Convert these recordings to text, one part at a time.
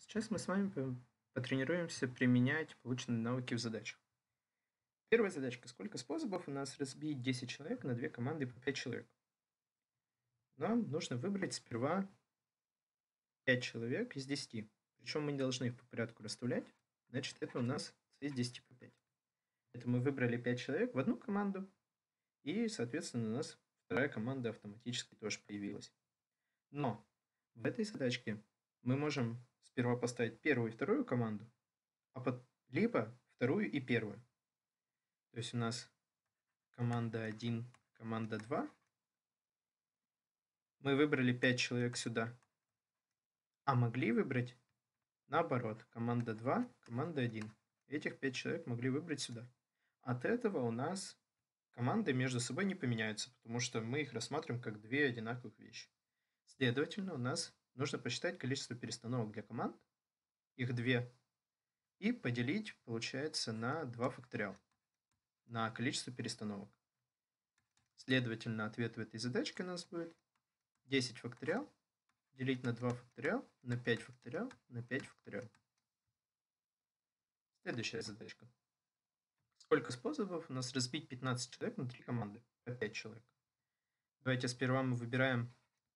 Сейчас мы с вами потренируемся применять полученные навыки в задачах. Первая задачка. Сколько способов у нас разбить 10 человек на две команды по 5 человек? Нам нужно выбрать сперва 5 человек из 10. Причем мы не должны их по порядку расставлять. Значит, это у нас из 10 по 5. Это мы выбрали 5 человек в одну команду. И, соответственно, у нас вторая команда автоматически тоже появилась. Но в этой задачке мы можем сперва поставить первую и вторую команду, либо вторую и первую. То есть у нас команда 1, команда 2. Мы выбрали 5 человек сюда. А могли выбрать наоборот. Команда 2, команда 1. Этих 5 человек могли выбрать сюда. От этого у нас команды между собой не поменяются, потому что мы их рассматриваем как две одинаковых вещи. Следовательно, у нас нужно посчитать количество перестановок для команд. Их 2. И поделить, получается, на 2 факториал. На количество перестановок. Следовательно, ответ в этой задачке у нас будет 10 факториал делить на 2 факториал на 5 факториал на 5 факториал. Следующая задачка. Сколько способов у нас разбить 15 человек на 3 команды по 5 человек? Давайте сперва мы выбираем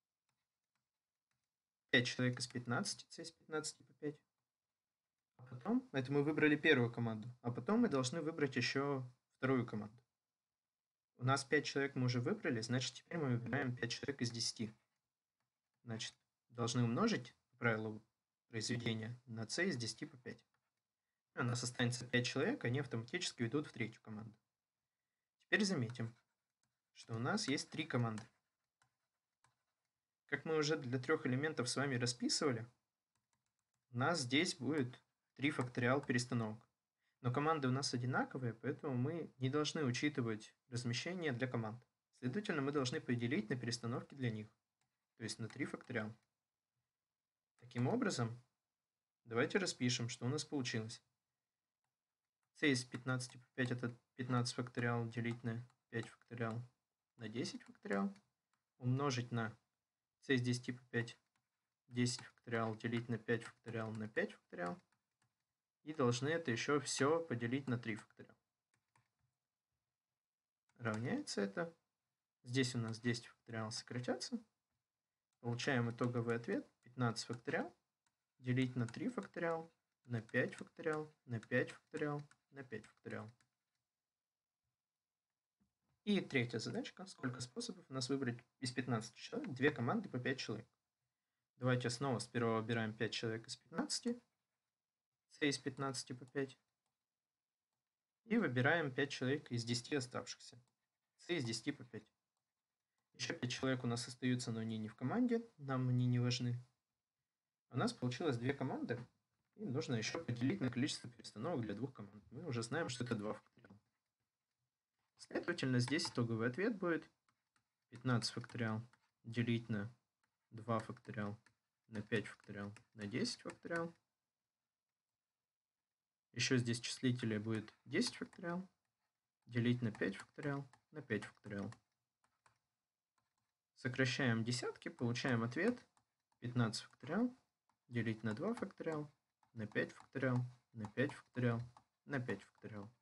5 человек из 15, c из 15 по 5. А потом, это мы выбрали первую команду, а потом мы должны выбрать еще вторую команду. У нас 5 человек мы уже выбрали, значит, теперь мы выбираем 5 человек из 10. Значит, должны умножить по правилу произведения на c из 10 по 5. У нас останется 5 человек, они автоматически идут в третью команду. Теперь заметим, что у нас есть 3 команды. Как мы уже для 3 элементов с вами расписывали, у нас здесь будет 3 факториал перестановок. Но команды у нас одинаковые, поэтому мы не должны учитывать размещение для команд. Следовательно, мы должны поделить на перестановки для них, то есть на 3 факториал. Таким образом, давайте распишем, что у нас получилось. c из 15 по 5 это 15 факториал делить на 5 факториал на 10 факториал. Умножить на c из 10 по 5 10 факториал делить на 5 факториал на 5 факториал. И должны это еще все поделить на 3 факториал. Равняется это. Здесь у нас 10 факториал сократятся. Получаем итоговый ответ 15 факториал делить на 3 факториал на 5 факториал на 5 факториал на 5 факториал. И третья задачка. Сколько способов у нас выбрать из 15 человек 2 команды по 5 человек? Давайте снова сперва выбираем 5 человек из 15. c из 15 по 5. И выбираем 5 человек из 10 оставшихся. c из 10 по 5. Еще 5 человек у нас остаются, но они не в команде. Нам они не важны. У нас получилось 2 команды. И нужно еще поделить на количество перестановок для 2 команд. Мы уже знаем, что это 2 факториала. Следовательно, здесь итоговый ответ будет 15 факториал делить на 2 факториал на 5 факториал на 10 факториал. Еще здесь числителя будет 10 факториал делить на 5 факториал на 5 факториал. Сокращаем десятки, получаем ответ 15 факториал делить на 2 факториал на 5 факториал на 5 факториал на 5 факториал.